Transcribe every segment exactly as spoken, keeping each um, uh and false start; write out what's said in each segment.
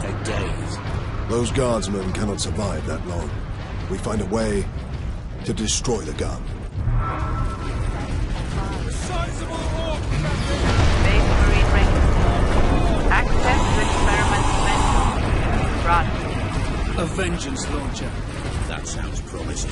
take days. Those guardsmen cannot survive that long. We find a way to destroy the gun. Base Marine ready. Access to experimental vessel. Run. A vengeance launcher. That sounds promising.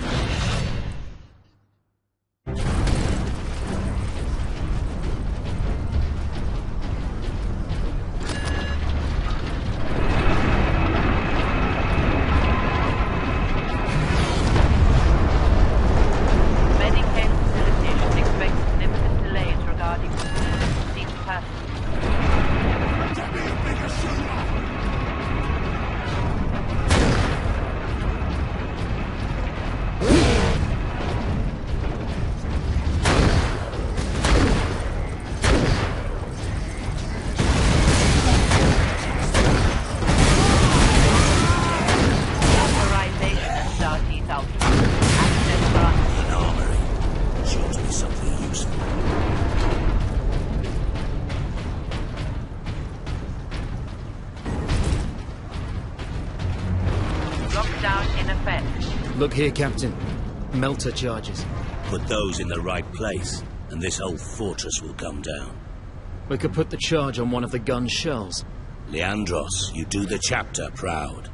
Look here, Captain. Melter charges. Put those in the right place, and this whole fortress will come down. We could put the charge on one of the gun's shells. Leandros, you do the chapter proud.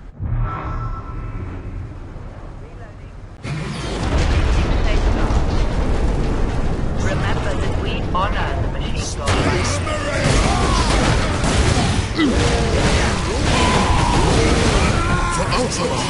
Remember that we honor the machine god. For Ultima!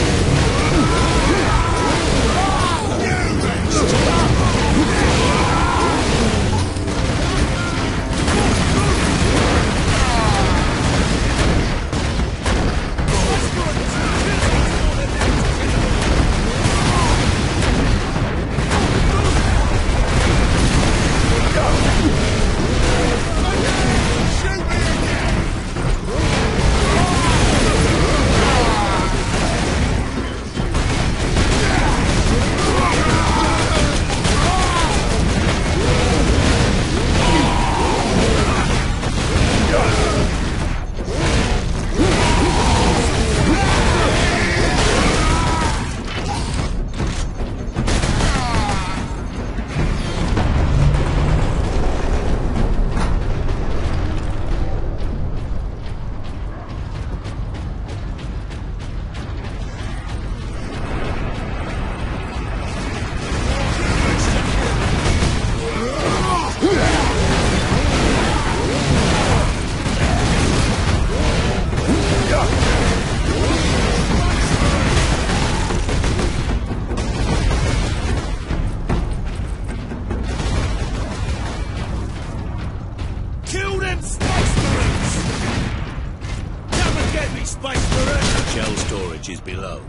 Shell storage is below.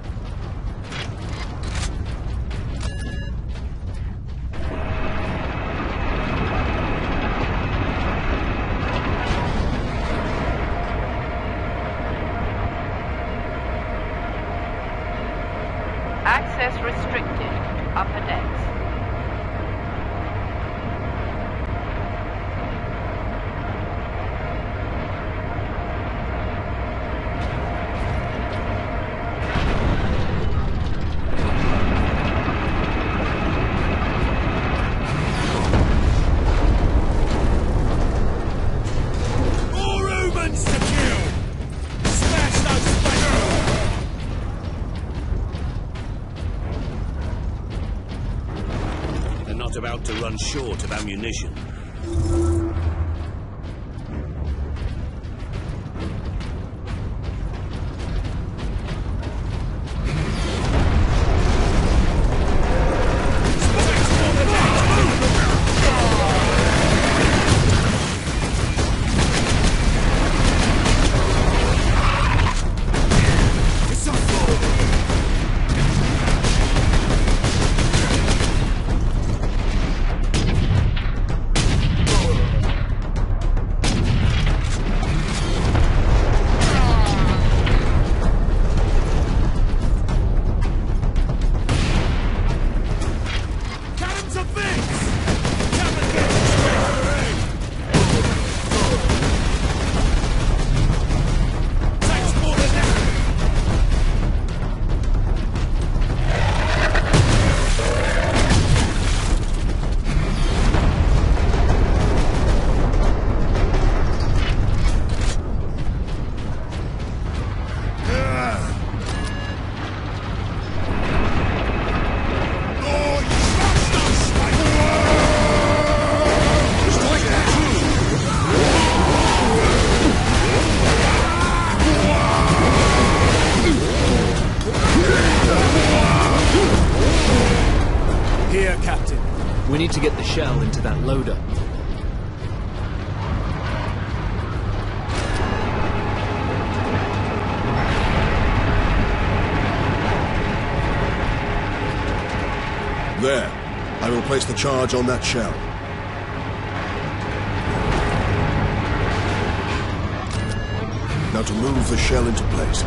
Access restricted to upper decks. About to run short of ammunition. Captain. We need to get the shell into that loader. There. I will place the charge on that shell. Now to move the shell into place.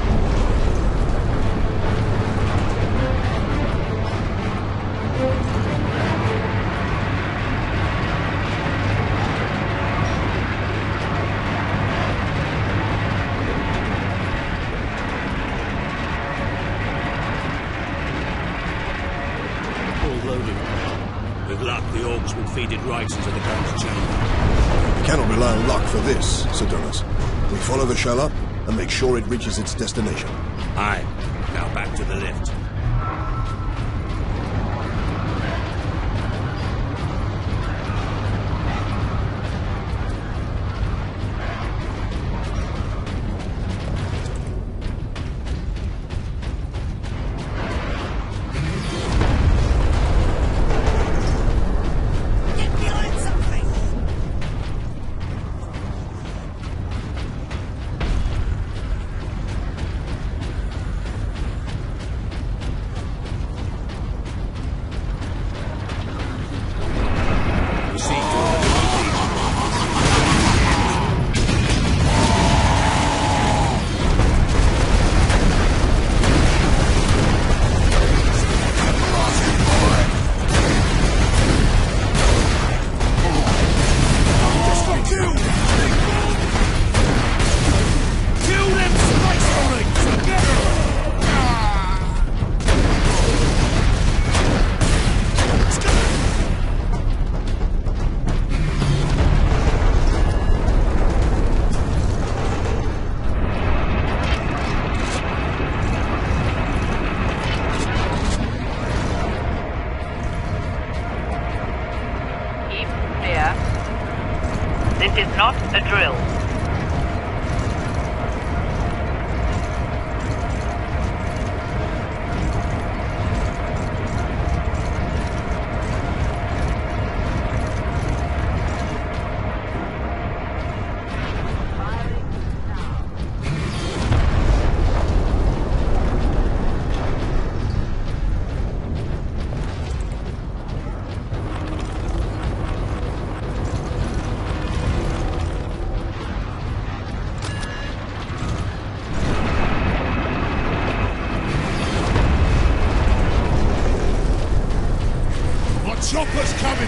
With luck, the orcs will feed it right into the gun's chamber. We cannot rely on luck for this, Sidonus. We follow the shell up and make sure it reaches its destination. Aye. Now back to the lift. This is not a drill. Chopper's coming!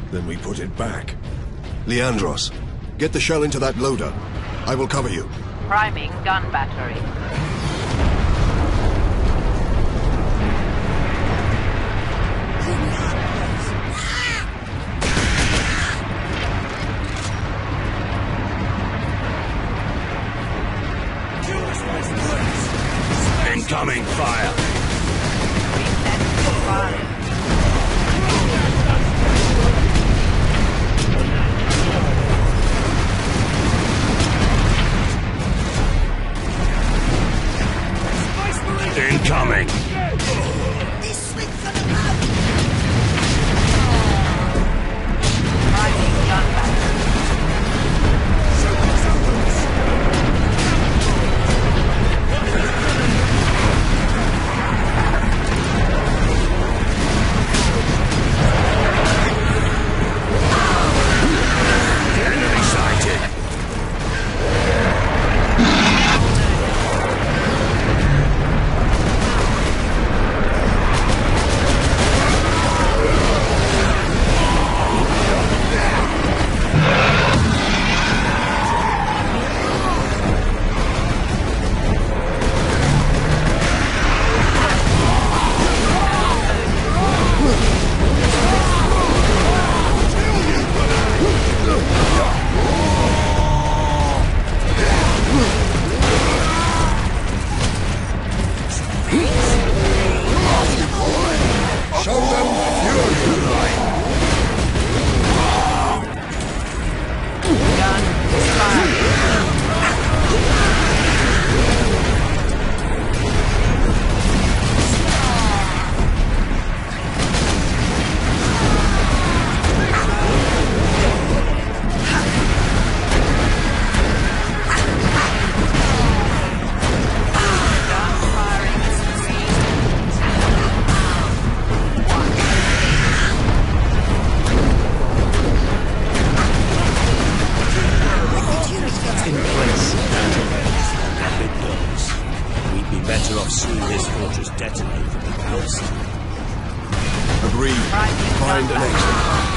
Then we put it back. Leandros, get the shell into that loader. I will cover you. Priming gun battery. Incoming fire! Reset firing. Incoming! Priming gun battery. Enemy sighted! Show them fury! Gun firing. In place. Rapid goals. We'd be better off seeing this fortress detonate from the outside. Agreed. Find an exit.